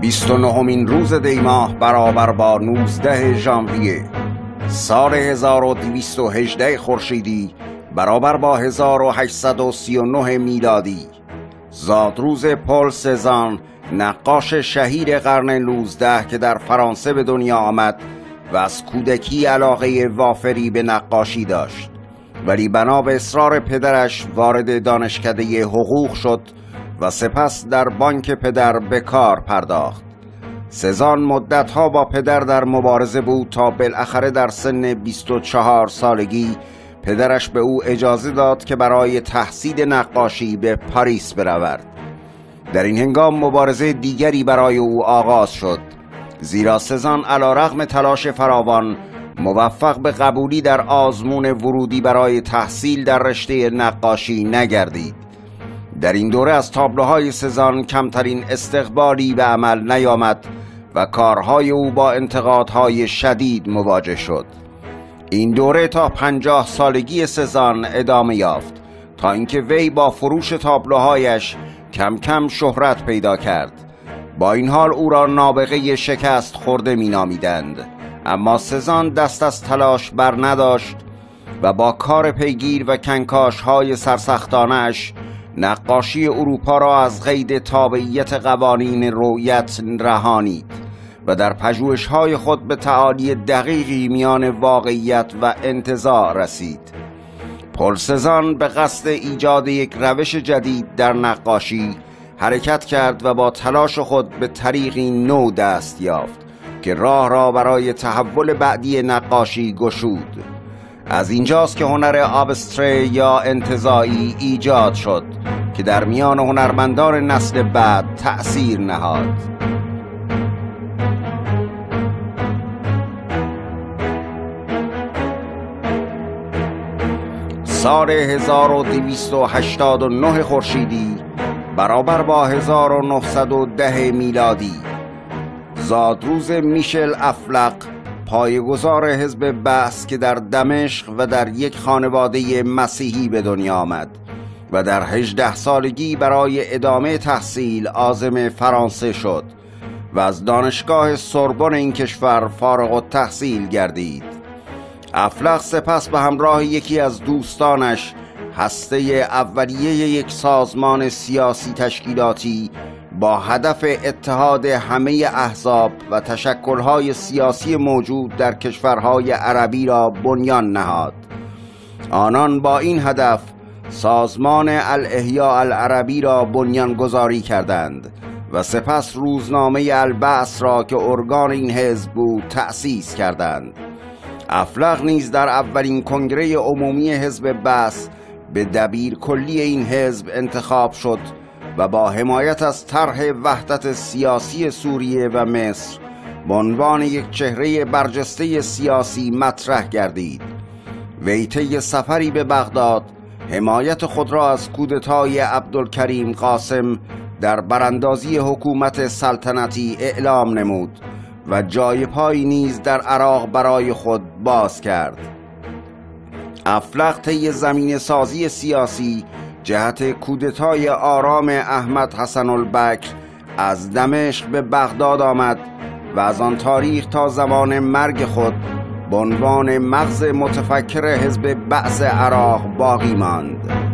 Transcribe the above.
29مین روز دیماه برابر با 19 ژانویه سال 1218 خورشیدی برابر با 1839 میلادی زادروز پل سزان، نقاش شهیر قرن 19 که در فرانسه به دنیا آمد و از کودکی علاقه وافری به نقاشی داشت، ولی بنا به اصرار پدرش وارد دانشکده حقوق شد و سپس در بانک پدر به کار پرداخت. سزان مدتها با پدر در مبارزه بود تا بالاخره در سن 24 سالگی پدرش به او اجازه داد که برای تحصیل نقاشی به پاریس برود. در این هنگام مبارزه دیگری برای او آغاز شد، زیرا سزان علیرغم تلاش فراوان موفق به قبولی در آزمون ورودی برای تحصیل در رشته نقاشی نگردید. در این دوره از تابلوهای سزان کمترین استقبالی به عمل نیامد و کارهای او با انتقادهای شدید مواجه شد. این دوره تا 50 سالگی سزان ادامه یافت تا اینکه وی با فروش تابلوهایش کم کم شهرت پیدا کرد. با این حال او را نابغه شکست خورده می نامیدند، اما سزان دست از تلاش بر نداشت و با کار پیگیر و کنکاش های سرسختانش نقاشی اروپا را از قید تابعیت قوانین رویت رهانید و در پژوهش‌های خود به تعالی دقیقی میان واقعیت و انتزاع رسید. پل سزان به قصد ایجاد یک روش جدید در نقاشی حرکت کرد و با تلاش خود به طریقی نو دست یافت که راه را برای تحول بعدی نقاشی گشود. از اینجاست که هنر آبستره یا انتزاعی ایجاد شد که در میان هنرمندان نسل بعد تأثیر نهاد. سال 1289 خورشیدی برابر با 1910 میلادی زادروز میشل افلق، پایه‌گذار حزب بعث که در دمشق و در یک خانواده مسیحی به دنیا آمد و در 18 سالگی برای ادامه تحصیل عازم فرانسه شد و از دانشگاه سوربن این کشور فارغ التحصیل گردید. افلق سپس به همراه یکی از دوستانش هسته اولیه یک سازمان سیاسی تشکیلاتی با هدف اتحاد همه احزاب و تشکل‌های سیاسی موجود در کشورهای عربی را بنیان نهاد. آنان با این هدف سازمان الاحیاء العربی را بنیان گذاری کردند و سپس روزنامه البعث را که ارگان این حزب بود تأسیس کردند. افلق نیز در اولین کنگره عمومی حزب بعث به دبیر کلی این حزب انتخاب شد و با حمایت از طرح وحدت سیاسی سوریه و مصر به عنوان یک چهره برجسته سیاسی مطرح گردید. وی طی سفری به بغداد حمایت خود را از کودتای عبدالکریم قاسم در براندازی حکومت سلطنتی اعلام نمود و جای پای نیز در عراق برای خود باز کرد. افلق طی زمین سازی سیاسی جهت کودتای آرام احمد حسن البکر از دمشق به بغداد آمد و از آن تاریخ تا زمان مرگ خود به عنوان مغز متفکر حزب بعث عراق باقی ماند.